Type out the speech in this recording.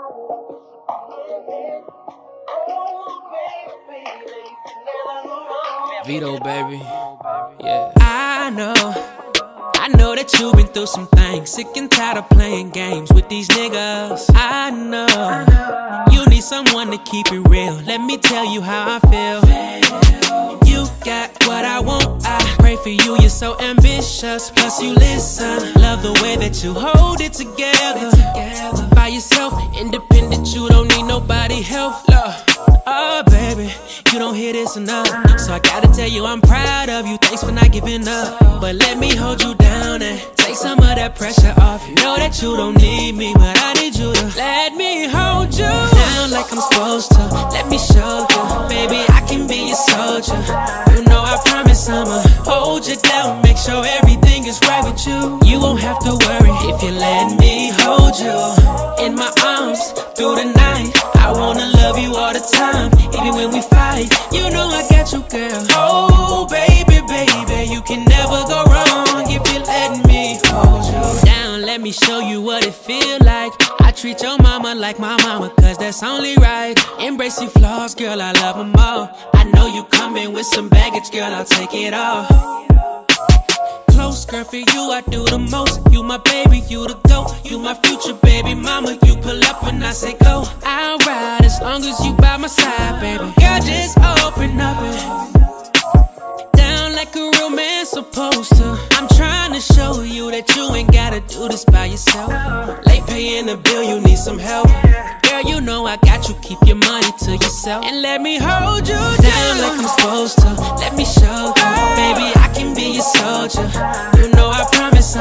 Vito, baby. Yeah. I know that you've been through some things. Sick and tired of playing games with these niggas. I know you need someone to keep it real. Let me tell you how I feel. You got what I want, I pray for you. You're so ambitious, plus you listen. Love the way that you hold it together. By yourself, independent, you don't need nobody help. Oh baby, you don't hear this enough. So I gotta tell you I'm proud of you. Thanks for not giving up. But let me hold you down and take some of that pressure off. You know that you don't need me, but I need you to let me hold you down like I'm supposed to. Let me show you, baby, I can be your soldier. You know I promise I'ma hold you down, make sure everything is right with you. You won't have to worry if you let me hold you in my arms through the night. I wanna love you all the time, even when we fight. You know I got you, girl. Oh, baby, baby, you can never go wrong if you let me hold you down. Let me show you what it feel like. I treat your mama like my mama, cause that's only right. Embrace your flaws, girl, I love them all. I know you coming with some baggage, girl, I'll take it all. Close, girl, for you I do the most. You my baby, you the GOAT. You my future baby mama. You pull up when I say go. I'll ride as long as you by my side, baby. Girl, just open up and down like a real man supposed to. I'm trying to show you that you ain't gotta do this by yourself. Late paying the bill, you need some help. Girl, you know I got you, keep your money to yourself. And let me hold you down like I'm supposed to. Let me show you, baby, I can be your soldier. You know I promise